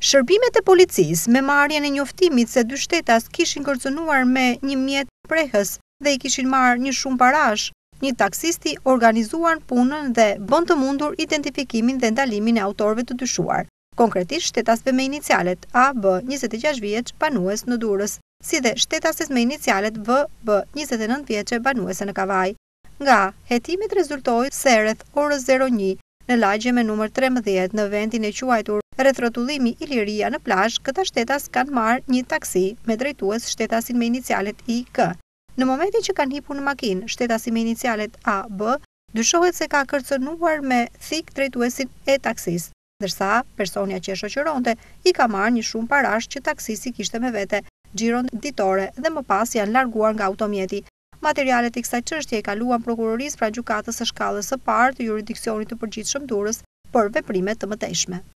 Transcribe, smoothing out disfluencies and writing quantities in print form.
Shërbimet e policisë me marrjen e njoftimit se dy shtetas kishin kërcënuar me një mjet prehës dhe i kishin marrë një shumë parash, një taksisti organizuan punën dhe bën të mundur identifikimin dhe ndalimin e autorëve të dyshuar. Konkretisht shtetasve me inicialet AB 26 vjeç banues në Durrës, si dhe shtetases me inicialet VB 29 vjeçe banuese në Kavaj. Nga hetimit rezultoi se rreth orës 01 në lagje me numër 13 në vendin e quajtur rreth rrotullimi Iliria në plazh, këta shtetas kanë marrë një taksi me drejtues shtetasin me inicialet IK. Në momentin që kanë hipur në makinë, shtetasi me inicialet AB dyshohet se ka kërcënuar me thik drejtuesin e taksisë, ndërsa personja që e shoqëronte i ka marrë një shumë parash që taksisi kishte me vete, xhiron ditore dhe më pas janë larguar nga automjeti. Materialet i kësaj çështje i kaluan prokurorisë pra gjykatës së shkallës së parë të jurisdiksionit të përgjithshëm Durrës për veprime të mëtejshme.